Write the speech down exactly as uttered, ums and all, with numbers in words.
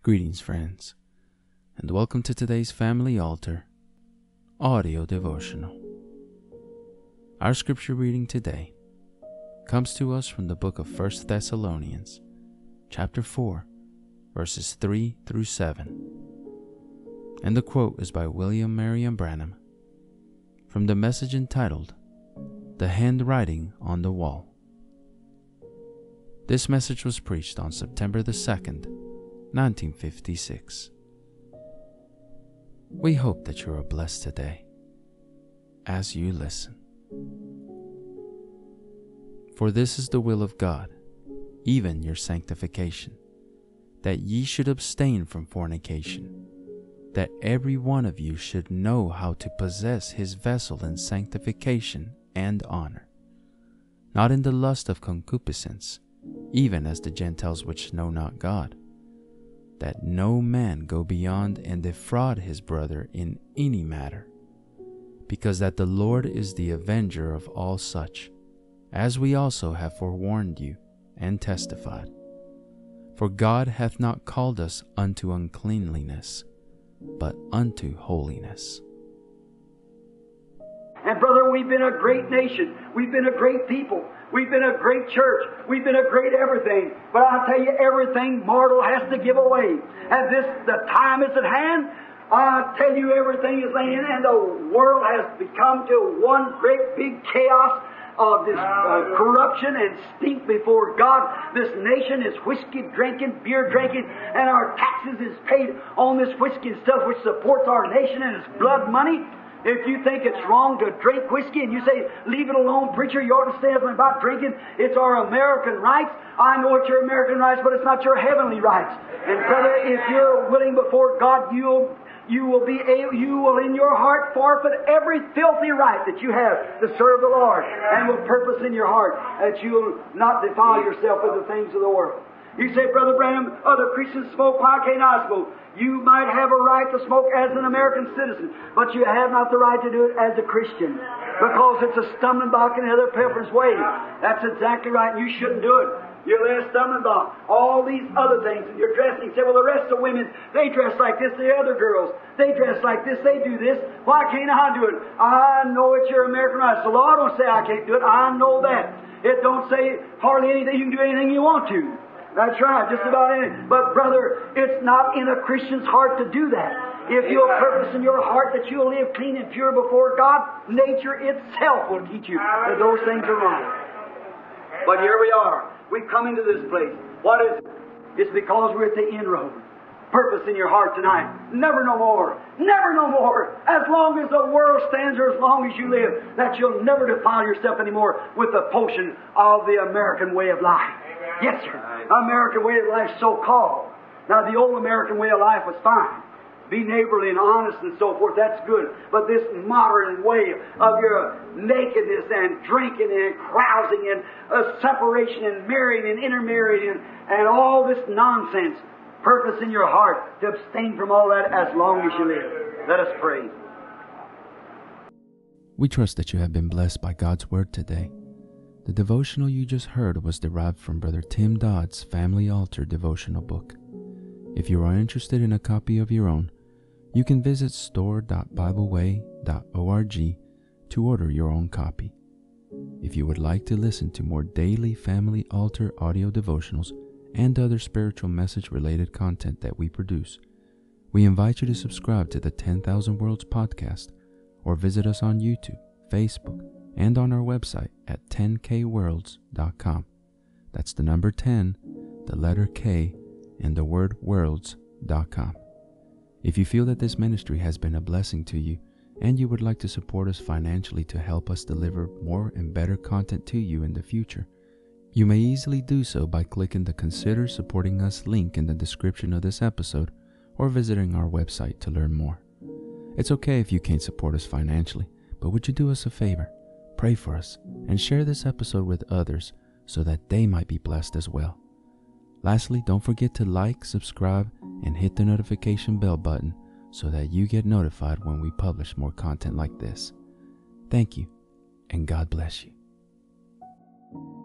Greetings, friends, and welcome to today's Family Altar audio devotional. Our scripture reading today comes to us from the book of First Thessalonians, chapter four, verses three through seven. And the quote is by William Marion Branham from the message entitled, "The Handwriting on the Wall." This message was preached on September the second, nineteen fifty-six. We hope that you are blessed today as you listen. For this is the will of God, even your sanctification, that ye should abstain from fornication, that every one of you should know how to possess his vessel in sanctification and honor, not in the lust of concupiscence, even as the Gentiles which know not God, that no man go beyond and defraud his brother in any matter, because that the Lord is the avenger of all such, as we also have forewarned you and testified. For God hath not called us unto uncleanliness, but unto holiness. And brother, we've been a great nation. We've been a great people. We've been a great church. We've been a great everything. But I'll tell you, everything mortal has to give away. And this, the time is at hand. I tell you, everything is laying, and the world has become to one great big chaos of this uh, corruption and stink before God. This nation is whiskey drinking, beer drinking, and our taxes is paid on this whiskey and stuff which supports our nation and its blood money. If you think it's wrong to drink whiskey and you say, leave it alone, preacher, you ought to say something about drinking, it's our American rights. I know it's your American rights, but it's not your heavenly rights. And brother, if you're willing before God, you'll you will be able, you will in your heart forfeit every filthy right that you have to serve the Lord, and will purpose in your heart that you'll not defile yourself with the things of the world. You say, Brother Branham, other Christians smoke, why can't I smoke? You might have a right to smoke as an American citizen, but you have not the right to do it as a Christian, because it's a stumbling block in the other person's way. That's exactly right. You shouldn't do it. You're a stumbling block. All these other things, and you're dressing. You say, well, the rest of women, they dress like this. The other girls, they dress like this. They do this. Why can't I do it? I know it's your American right. The law don't say I can't do it. I know that. It don't say hardly anything. You can do anything you want to. That's right, just about anything. But brother, it's not in a Christian's heart to do that. If you'll purpose in your heart that you'll live clean and pure before God, nature itself will teach you that those things are wrong. But here we are. We've come into this place. What is it? It's because we're at the inroad. Purpose in your heart tonight. Never no more. Never no more. As long as the world stands or as long as you live, that you'll never defile yourself anymore with the potion of the American way of life. Yes, sir. American way of life, so-called. Now, the old American way of life was fine. Be neighborly and honest and so forth, that's good. But this modern way of your nakedness and drinking and carousing and uh, separation and marrying and intermarrying and, and all this nonsense, purpose in your heart to abstain from all that as long as you live. Let us pray. We trust that you have been blessed by God's Word today. The devotional you just heard was derived from Brother Tim Dodd's Family Altar devotional book. If you are interested in a copy of your own, you can visit store dot bible way dot org to order your own copy. If you would like to listen to more daily Family Altar audio devotionals and other spiritual message-related content that we produce, we invite you to subscribe to the ten thousand Worlds podcast or visit us on YouTube, Facebook, and on our website at ten k worlds dot com. That's the number ten, the letter K, and the word worlds dot com. If you feel that this ministry has been a blessing to you and you would like to support us financially to help us deliver more and better content to you in the future, you may easily do so by clicking the Consider Supporting Us link in the description of this episode or visiting our website to learn more. It's okay if you can't support us financially, but would you do us a favor? Pray for us and share this episode with others so that they might be blessed as well. Lastly, don't forget to like, subscribe, and hit the notification bell button so that you get notified when we publish more content like this. Thank you, and God bless you.